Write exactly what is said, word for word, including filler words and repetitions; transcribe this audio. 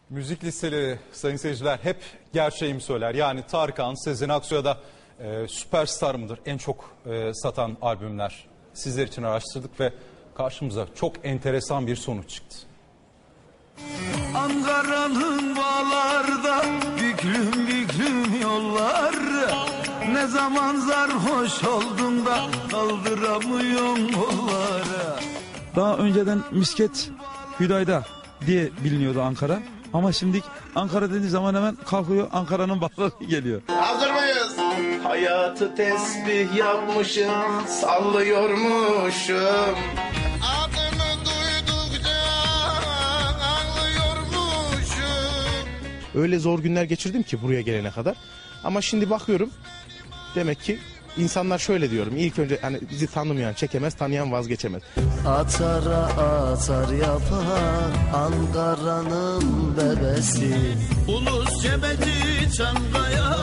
Müzik listeleri sayın seyirciler hep gerçeğimi söyler. Yani Tarkan, Sezen Aksu'ya da e, süperstar mıdır? En çok e, satan albümler. Sizler için araştırdık ve karşımıza çok enteresan bir sonuç çıktı. Ankara'nın bağlarda büklüm büklüm yollar. Ne zaman sarhoş oldum da kaldıramıyorum kolları. Daha önceden Misket Hüdayda diye biliniyordu Ankara. Ama şimdi Ankara dediği zaman hemen kalkıyor Ankara'nın bağları geliyor. Hazır mıyız? Hayatı tesbih yapmışım, sallıyormuşum. Adını duydukça ağlıyormuşum. Öyle zor günler geçirdim ki buraya gelene kadar. Ama şimdi bakıyorum, demek ki insanlar şöyle diyorum. İlk önce hani bizi tanımayan çekemez, tanıyan vazgeçemez. Atara atar yapar Ankara'nın bebesi. Ulus Cebeci Çankaya